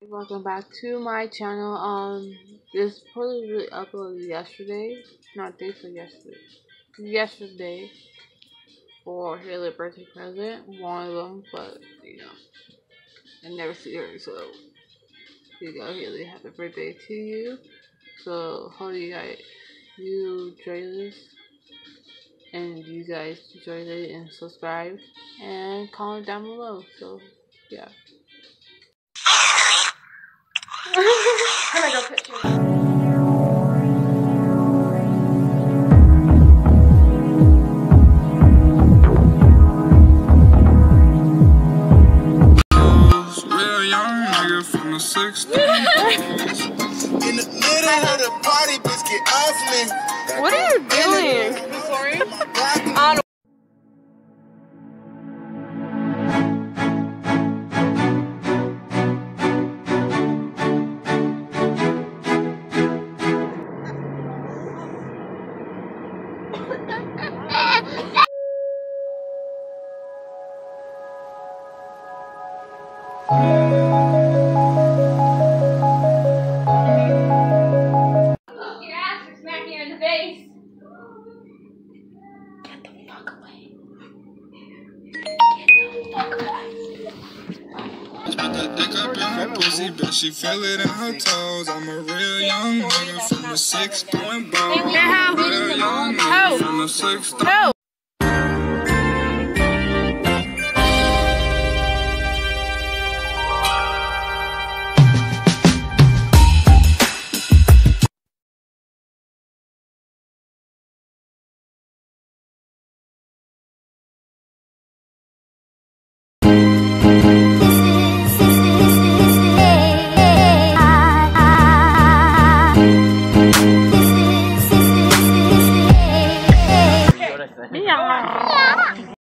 Welcome back to my channel. This probably really uploaded yesterday, not day for yesterday. Yesterday for Haley's birthday present, one of them, but I never see her, so here you go, Haley. Happy birthday to you. So hope you enjoy this, and you guys enjoy it and subscribe and comment down below. So yeah. Can I go picture? From the 6th. In the middle of the party, bitch, get off me. What are you doing? Recording? Your ass or smack you in the face. Get the fuck away. Get the fuck away. Put that dick up in her pussy, bitch, she feel it in her toes. I'm a real young nigga from the 6th doing balls. Real young nigga from the 6th. Yeah.